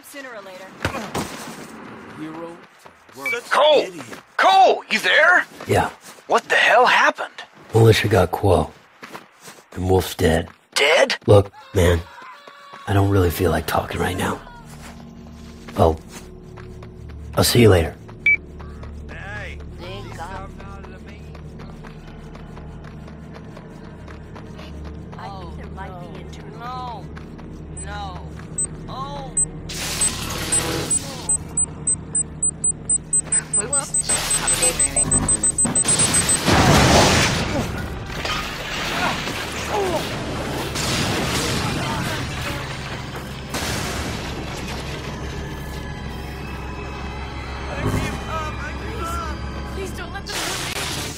sooner or later. Hero. Cole! Cole, you there? Yeah. What the hell happened? Militia got Quo. And Wolf's dead. Dead? Look, man, I don't really feel like talking right now. I'll see you later. Hey. I think there might be internal. No. Oh. Whoops. I'm daydreaming. Please don't let them hurt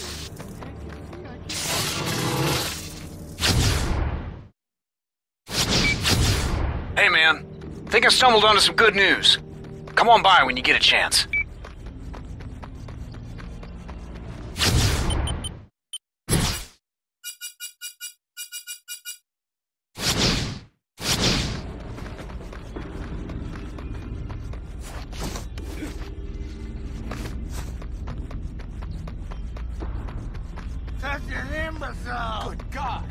me. Hey, man. Think I stumbled onto some good news. Come on by when you get a chance. That's an imbecile! Good God!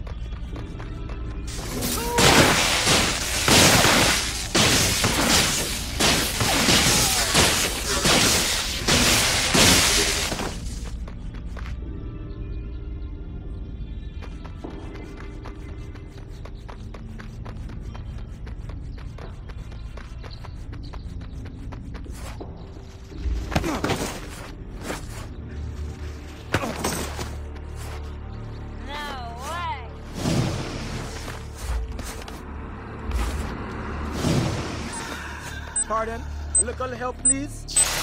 Pardon? A little help, please?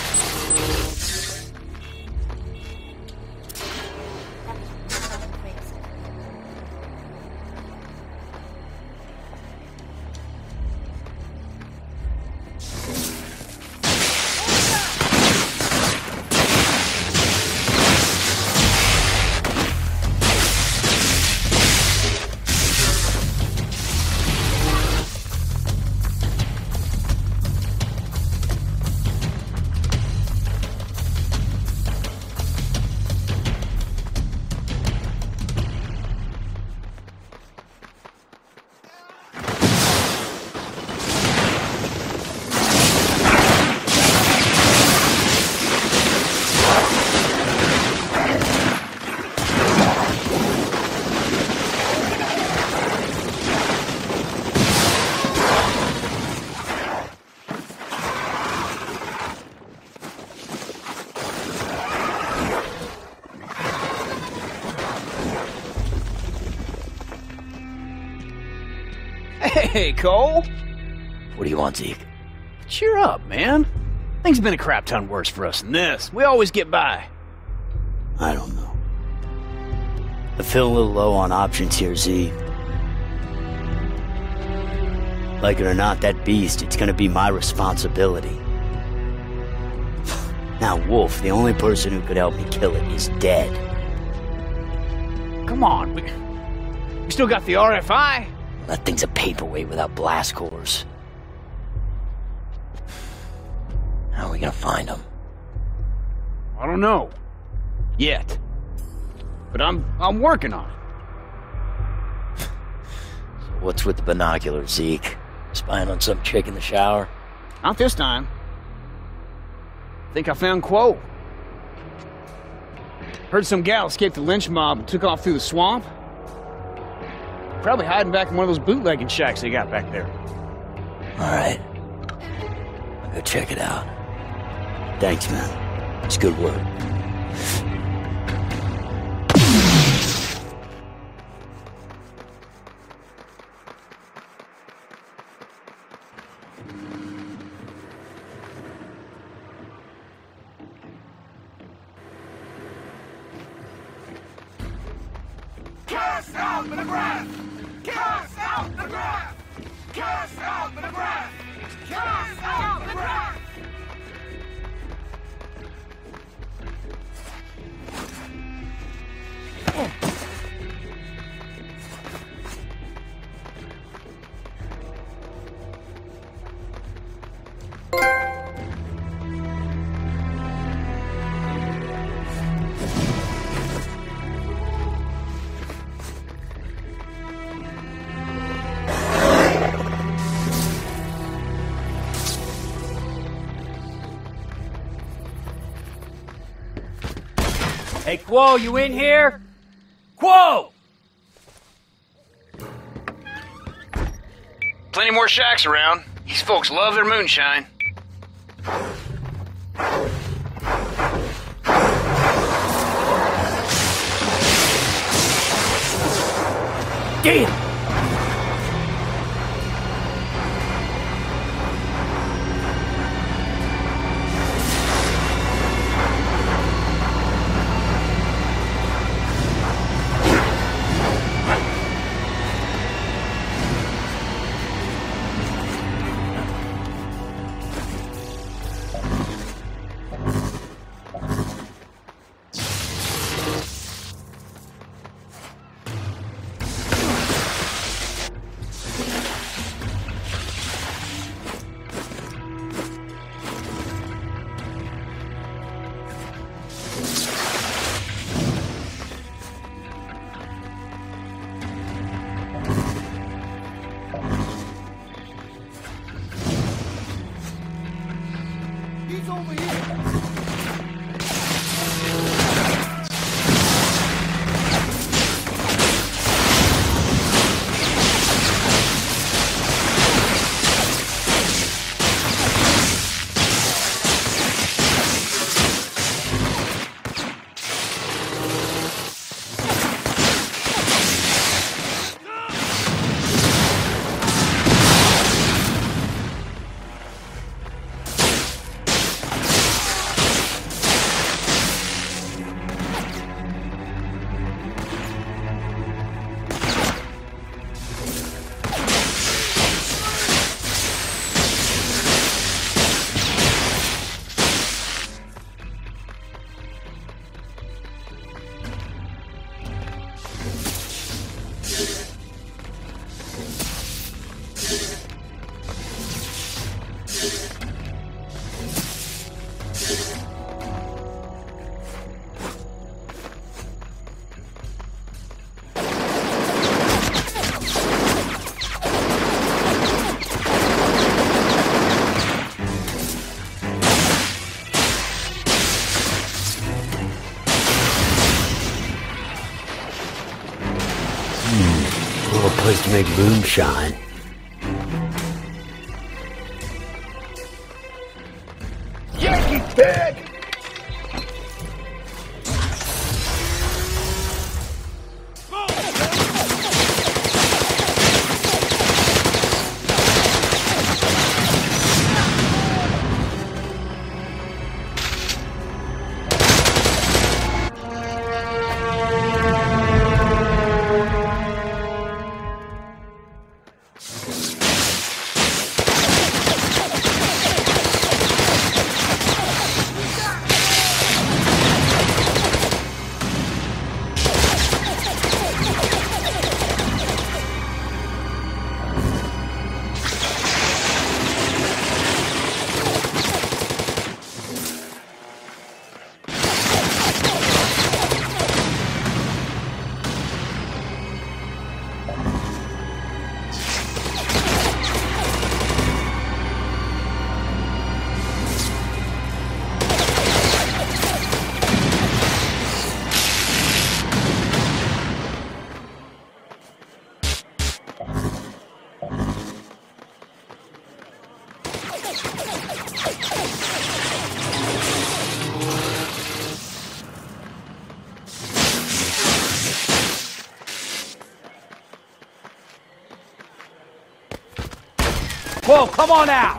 Hey, Cole. What do you want, Zeke? Cheer up, man. Things have been a crap ton worse for us than this. We always get by. I don't know. I feel a little low on options here, Z. Like it or not, that beast, it's gonna be my responsibility. Now, Wolf, the only person who could help me kill it, is dead. Come on, we still got the RFI? That thing's a paperweight without blast cores. How are we gonna find him? I don't know. Yet. But I'm working on it. So what's with the binoculars, Zeke? Spying on some chick in the shower? Not this time. Think I found Quo. Heard some gal escaped the lynch mob and took off through the swamp. Probably hiding back in one of those bootlegging shacks they got back there. Alright. I'll go check it out. Thanks, man. It's good work. Cast out MacGrath! Cast out MacGrath! Cast out MacGrath! Cast out MacGrath! Hey, Quo, you in here? Quo! Plenty more shacks around. These folks love their moonshine. Damn! He's over here. Place to make moonshine. Yankee pig! Quo, come on out!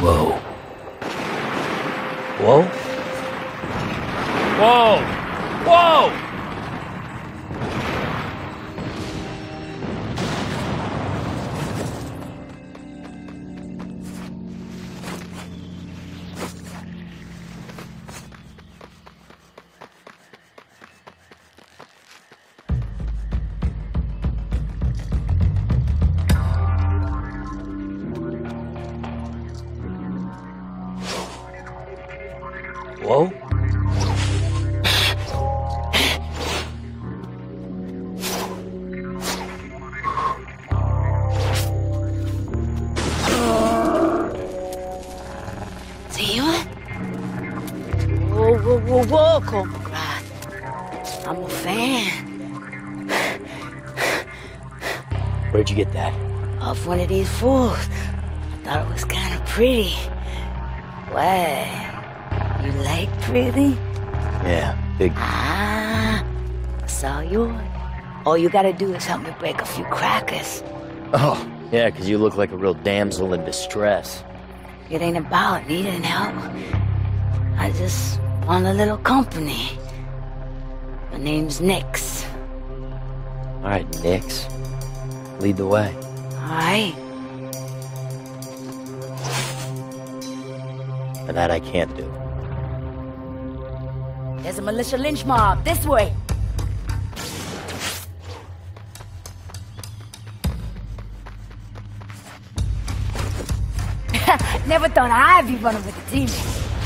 Whoa. Whoa? Whoa! Whoa! Whoa? See what? Whoa, Cole MacGrath. I'm a fan. Where'd you get that? Off one of these fools. Thought it was kind of pretty. Well, you like pretty? Yeah, big. Ah, it's all yours. All you gotta do is help me break a few crackers. Oh, yeah, 'cause you look like a real damsel in distress. It ain't about needing help. I just want a little company. My name's Nix. All right, Nix. Lead the way. All right. And that I can't do. There's a militia lynch mob this way. Never thought I'd be running with a demon.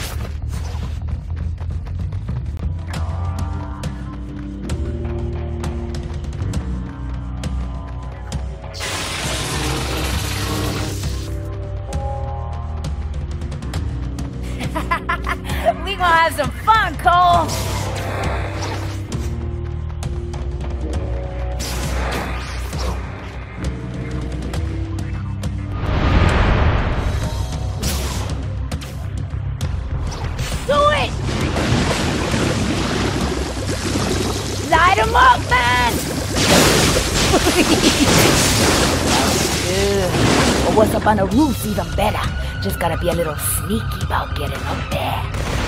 We gonna have some fun, Cole. Do it! Light 'em up, man! But what's up on the roof's even better. Just gotta be a little sneaky about getting up there.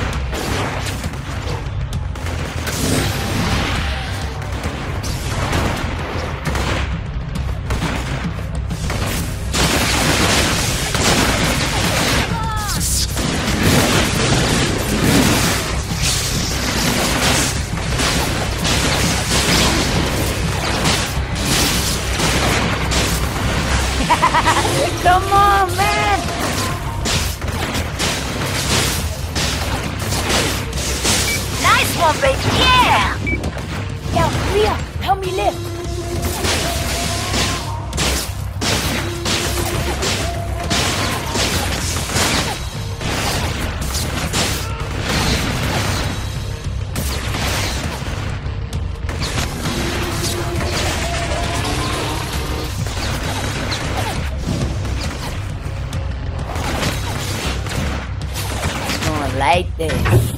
Come on, man! Nice one, baby! Yeah! Yo, Leah, help me lift. Like this.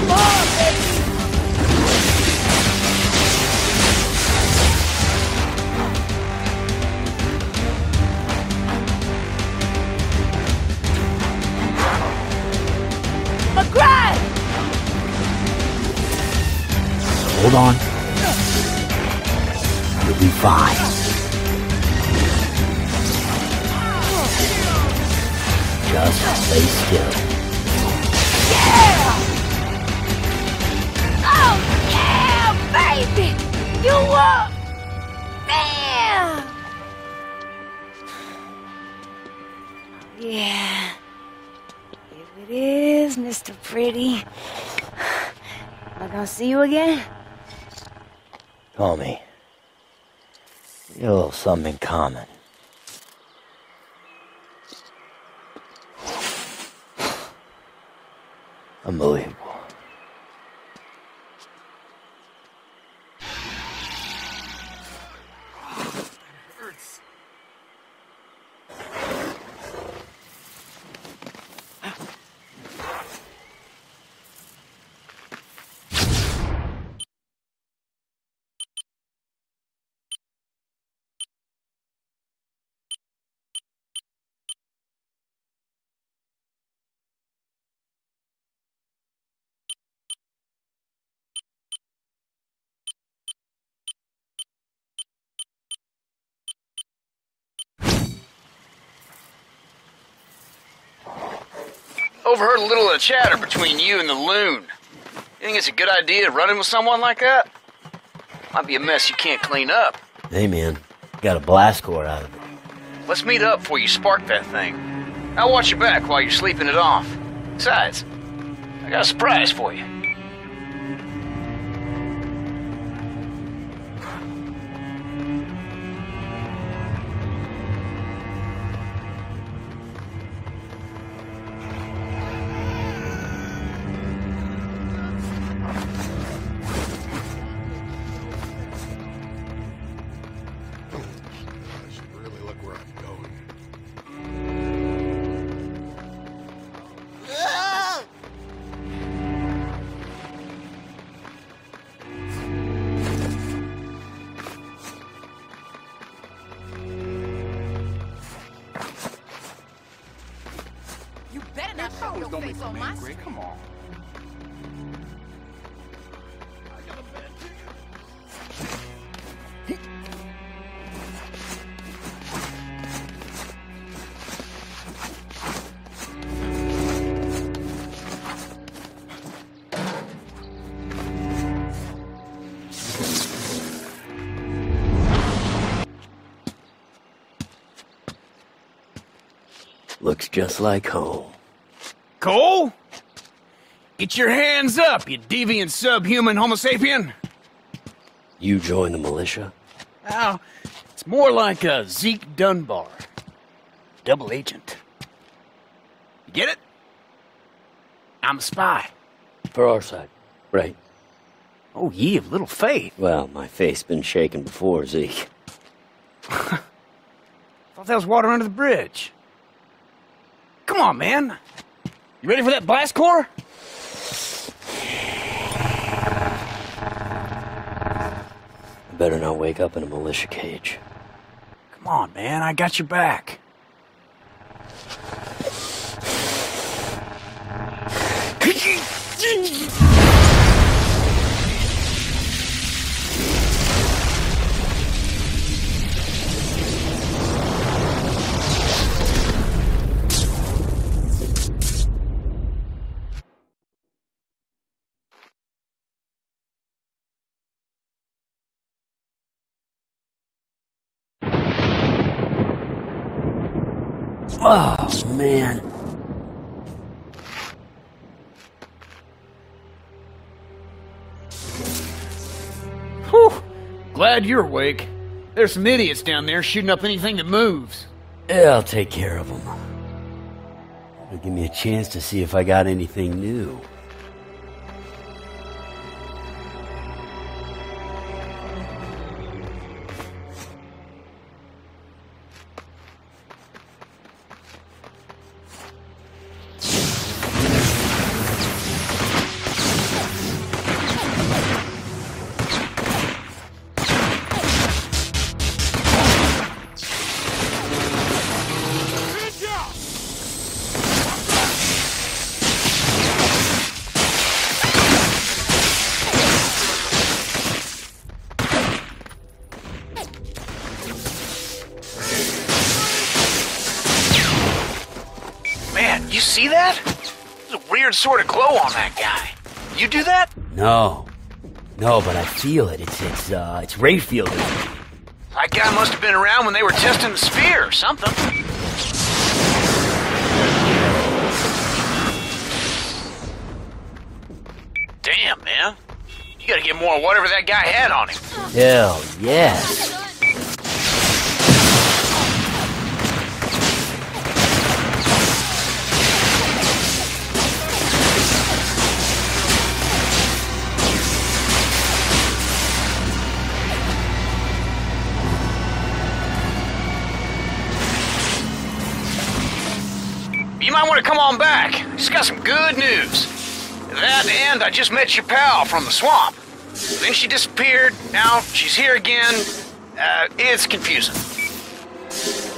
Come on, baby! MacGrath! Hold on. You'll be fine. Just stay still. Yeah! Oh, yeah, baby! You won! Damn! Yeah. Here it is, Mr. Pretty. Am I gonna see you again? Call me. We got a little something in common. Unbelievable. Overheard a little of the chatter between you and the loon. You think it's a good idea running with someone like that? Might be a mess you can't clean up. Hey man, got a blast core out of it. Let's meet up before you spark that thing. I'll watch your back while you're sleeping it off. Besides, I got a surprise for you. Don't make a man great. Come on. Looks just like Cole. Cole? Get your hands up, you deviant subhuman homo sapien! You join the militia? Now, it's more like a Zeke Dunbar. Double agent. You get it? I'm a spy. For our side, right? Oh, ye of little faith. Well, my faith's been shaken before, Zeke. Thought that was water under the bridge. Come on, man. You ready for that blast core? I better not wake up in a militia cage. Come on, man. I got your back. Oh, man. Whew. Glad you're awake. There's some idiots down there shooting up anything that moves. Yeah, I'll take care of them. It'll give me a chance to see if I got anything new. that? There's a weird sort of glow on that guy. You do that? No, but I feel it. It's ray fielding. That guy must have been around when they were testing the sphere or something. Damn, man. You gotta get more of whatever that guy had on him. Hell yes. You might want to come on back. Just got some good news. That and I just met your pal from the swamp. Then she disappeared. Now she's here again. It's confusing.